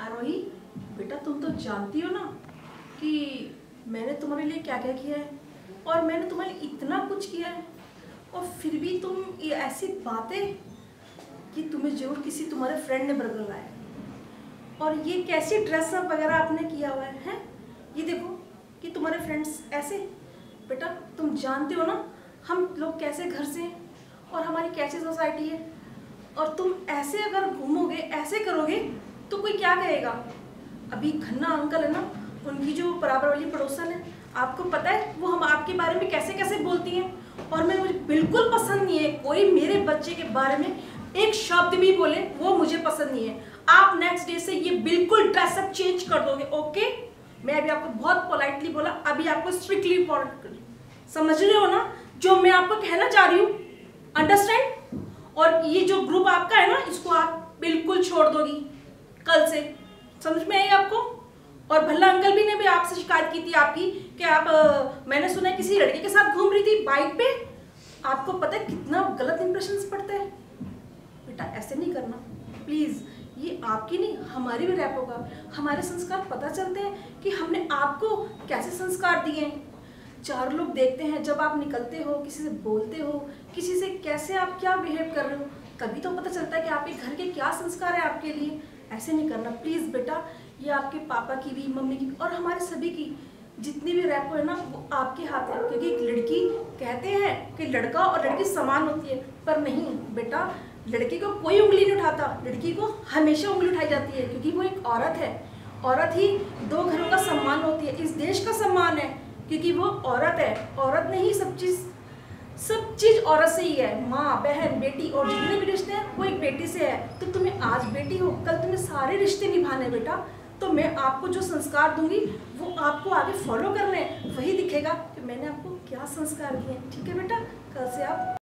आरोही, बेटा तुम तो जानती हो ना कि मैंने तुम्हारे लिए क्या क्या किया है और मैंने तुम्हारे लिए इतना कुछ किया है, और फिर भी तुम ये ऐसी बातें कि तुम्हें जरूर किसी तुम्हारे फ्रेंड ने बर्गर लाया, और ये कैसी ड्रेसअप वगैरह आपने किया हुआ है, हैं? ये देखो कि तुम्हारे फ्रेंड्स ऐसे। बेटा तुम जानते हो ना हम लोग कैसे घर से हैं और हमारी कैसी सोसाइटी है, और तुम ऐसे अगर घूमोगे, ऐसे करोगे तो कोई क्या कहेगा। अभी खन्ना अंकल है ना, उनकी जो बराबर वाली पड़ोसन है, आपको पता है वो हम आपके बारे में कैसे कैसे बोलती हैं, और मुझे बिल्कुल पसंद नहीं है कोई मेरे बच्चे के बारे में एक शब्द भी बोले, वो मुझे पसंद नहीं है। आप नेक्स्ट डे से ये बिल्कुल ड्रेसअप चेंज कर दोगे, ओके? मैं अभी आपको बहुत पोलाइटली बोला, अभी आपको स्ट्रिक्टली फॉलो समझ रहे हो ना जो मैं आपको कहना चाह रही हूँ, अंडरस्टैंड? और ये जो ग्रुप आपका है ना, इसको आप बिल्कुल छोड़ दोगी कल से, समझ में आई आपको? और भल्ला अंकल भी ने भी आपसे शिकायत की थी आपकी कि आप मैंने सुना है किसी लड़के के साथ घूम रही थी बाइक पे। आपको पता है कितना गलत इंप्रेशन पड़ता है। बेटा ऐसे नहीं करना प्लीज, ये आपकी नहीं हमारी भी रैप होगा। हमारे संस्कार पता चलते हैं कि हमने आपको कैसे संस्कार दिए हैं। चार लोग देखते हैं जब आप निकलते हो, किसी से बोलते हो, किसी से कैसे आप क्या बिहेव कर रहे हो, कभी तो पता चलता है कि आपके घर के क्या संस्कार है आपके लिए। ऐसे नहीं करना प्लीज़ बेटा। ये आपके पापा की भी, मम्मी की भी, और हमारे सभी की जितनी भी रैपो है ना, वो आपके हाथ है। क्योंकि एक लड़की, कहते हैं कि लड़का और लड़की समान होती है, पर नहीं बेटा, लड़के को कोई उंगली नहीं उठाता, लड़की को हमेशा उंगली उठाई जाती है, क्योंकि वो एक औरत है। औरत ही दो घरों का सम्मान होती है, इस देश का सम्मान है, क्योंकि वो औरत है। औरत ने ही सब चीज़ औरत से ही है। माँ, बहन, बेटी, और जितने भी रिश्ते हैं वो एक बेटी से है। तो तुम्हें आज बेटी हो, कल तुम्हें सारे रिश्ते निभाने बेटा। तो मैं आपको जो संस्कार दूंगी वो आपको आगे फॉलो करने हैं, वही दिखेगा कि मैंने आपको क्या संस्कार दिए। ठीक है बेटा, कल से आप